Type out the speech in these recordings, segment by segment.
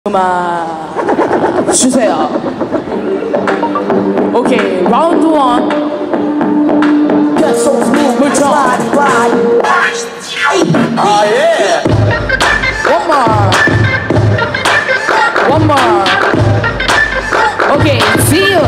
음악 주세요. 오케이, 라운드 1. 그렇죠. 아 예. One more. 오케이, Ziyu.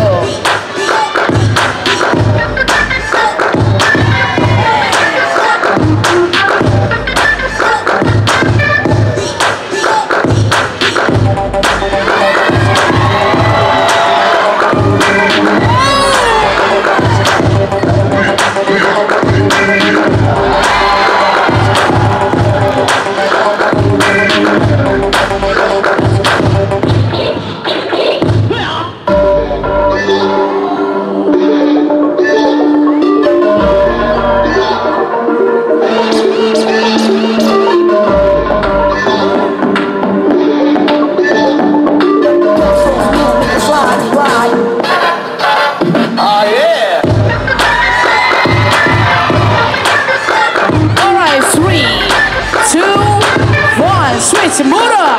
Switch, Mooreup.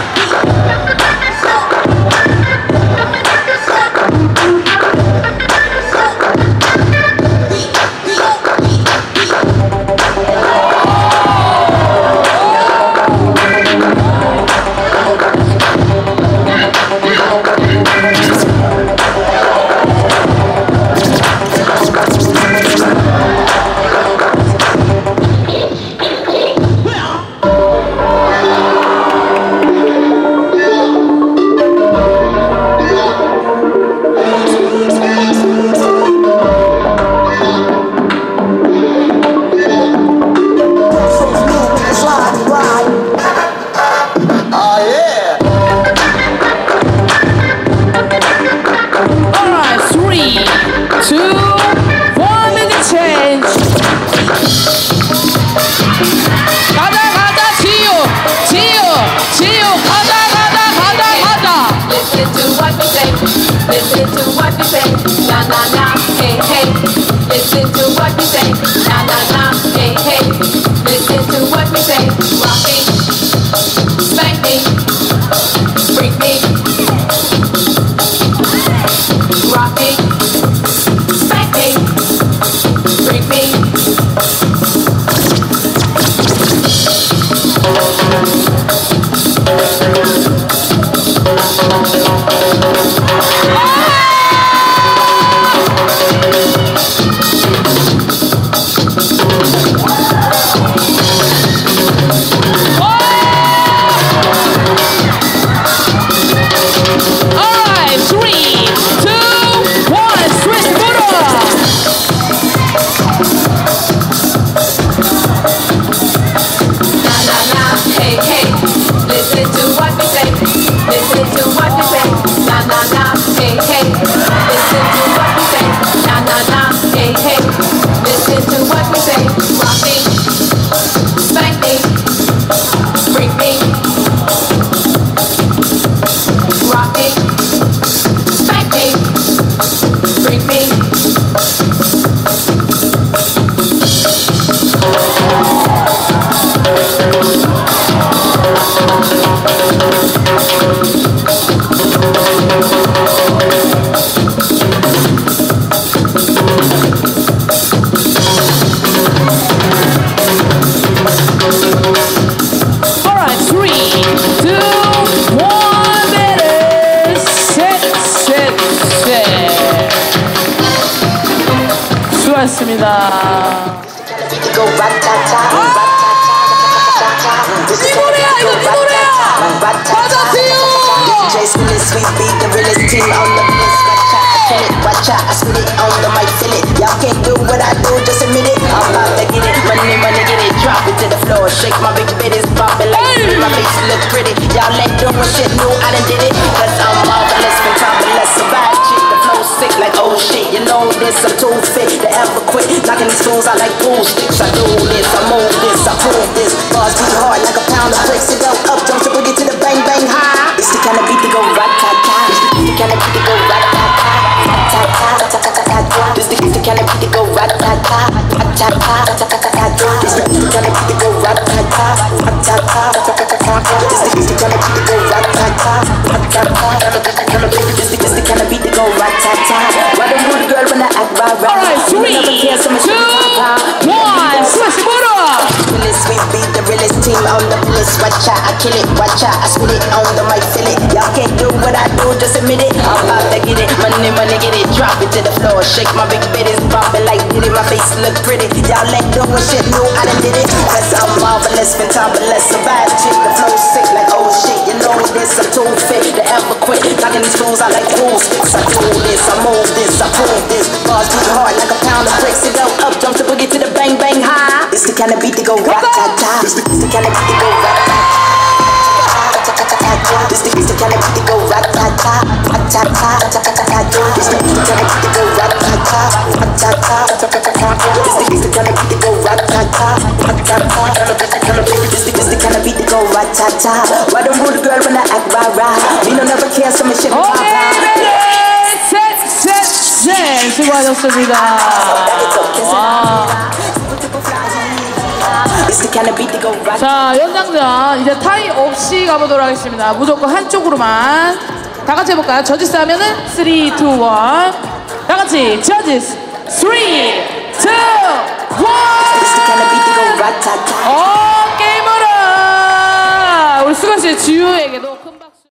Listen to what we say, na na na, hey hey. Listen to what we say, na na na, hey hey. Listen to what we say, rock me, spank me, freak me, rock me, spank me, freak me. 수고하셨습니다. 이 노래야, 이거 이 노래야. 맞아, Ziyu. Watch out, I spit it on the mic, feel it. Y'all can't do what I do, just admit it. I'm about to get it, money, get it. Drop it to the floor, shake my big bitties, poppin' like my face look pretty. Y'all ain't doing shit new, I done did it. Cause I'm marvelous, from topless, survive shit. The flow sick like oh shit, you know this, I'm too fit to ever quit. Knocking these fools out like pool sticks. I do this, I move this, I prove this. Bars too hard like a pound of bricks. It go up, jump to boogie to the bang bang high. It's the kind of beat to go rat-ta-ta. It's the kind of beat to go rat-ta-ta. This the kind of beat to go rat-ta-ta. This the kind of beat to go rat-ta-ta. This the kind of beat to go rat-ta-ta. Watch out, I kill it. Watch out, I spit it on the mic, feel it. Y'all can't do what I do, just admit it. I'm about to get it, money, money, get it. Drop it to the floor, shake my big bitties, bopping like did it. My face look pretty. Y'all let go and shit, knew I done did it. Cause I'm marvelous, fantabulous, a bad chick. The flow sick like oh shit, you know this. I'm too fit to ever quit. Knocking these fools out like pool sticks. I do this, I move this, I prove this. Bars too hard like a pound of bricks. It go up, jump to boogie to the bang bang high. It's the kind of beat to go rat-ta-ta. It's the kind of beat to go rat-ta-ta. It's the kind of beat to go rat-ta-ta. Rat-ta-ta. It's the kind of beat to go rat-ta-ta. Rat-ta-ta. It's the kind of beat to go rat-ta-ta. Rat-ta-ta. It's the kind of beat to go rat-ta-ta. Why don't rude girl when I act rah-rah? Me no never care, so me shit rah-rah. 네, 수고하셨습니다. 와. 자, 연장전 이제 타이 없이 가보도록 하겠습니다. 무조건 한쪽으로만. 다 같이 해볼까요? 저지스 하면은 3, 2, 1. 다 같이 저지스 3, 2,